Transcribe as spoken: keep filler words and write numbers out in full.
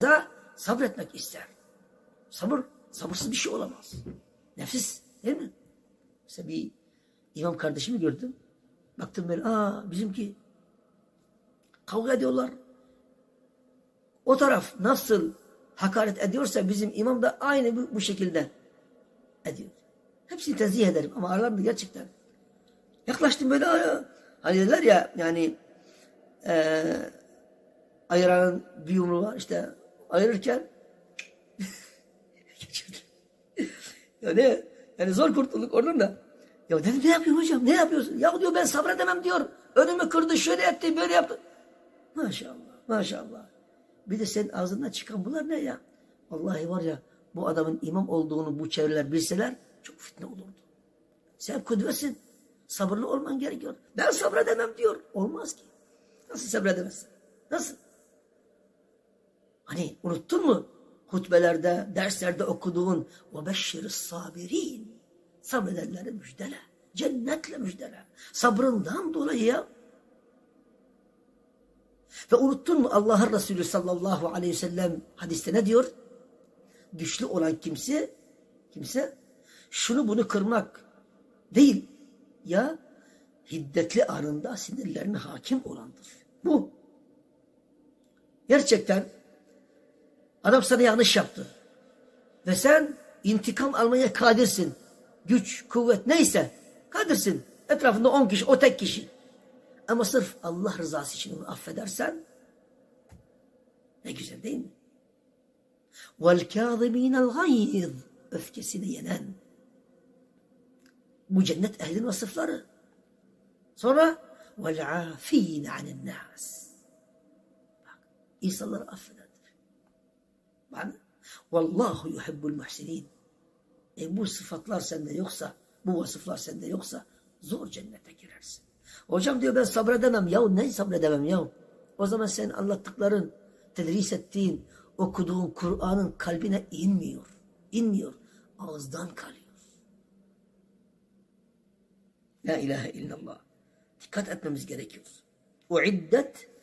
da sabretmek ister. Sabır, sabırsız bir şey olamaz. Nefis, değil mi? Mesela bir imam kardeşimi gördüm. Baktım böyle, aa bizimki kavga ediyorlar. O taraf nasıl hakaret ediyorsa bizim imam da aynı bu, bu şekilde ediyor. Hepsini tenzih ederim ama aralarında gerçekten. Yaklaştım böyle, hani dediler ya yani e, ayıranın bir yumruğu var işte ayırırken yani, yani zor kurtulduk oradan da. Ya dedim ne yapıyorsun hocam, ne yapıyorsun? Ya diyor ben sabredemem diyor. Önümü kırdı, şöyle etti, böyle yaptı. Maşallah, maşallah. Bir de senin ağzından çıkan bunlar ne ya? Vallahi var ya, bu adamın imam olduğunu bu çevreler bilseler çok fitne olurdu. Sen kudvesin. Sabırlı olman gerekiyor. Ben sabredemem diyor. Olmaz ki. Nasıl sabredemezsin? Nasıl? Hani unuttun mu? Hutbelerde, derslerde okuduğun وَبَشِّرِ الصَّابِرِينَ sabredenleri müjdele. Cennetle müjdele. Sabrından dolayı ya. Ve unuttun mu Allah'ın Resulü sallallahu aleyhi ve sellem hadiste ne diyor? Güçlü olan kimse, kimse şunu bunu kırmak değil ya, hiddetli anında sinirlerine hakim olandır. Bu. Gerçekten adam sana yanlış yaptı. Ve sen intikam almaya kadirsin. Güç, kuvvet neyse kadirsin. Etrafında on kişi, o tek kişi. Ama sırf Allah rızası için onu affedersen ne güzel değil mi? وَالْكَاظِم۪ينَ الْغَيْظِ öfkesini yenen. Bu cennet ehlinin vasıfları. Sonra وَالْعَاف۪ينَ عَنِ النَّاسِ bak, insanları affederdir. Bana وَاللّٰهُ يُحِبُّ الْمُحْسِنِينَ e bu sıfatlar sende yoksa, bu vasıflar sende yoksa zor cennete girersin. Hocam diyor ben sabredemem. Yahu ne sabredemem ya? O zaman senin anlattıkların, tedris ettiğin, okuduğun Kur'an'ın kalbine inmiyor. İnmiyor. Ağızdan kalıyor. La ilahe illallah. Dikkat etmemiz gerekiyor. Uiddet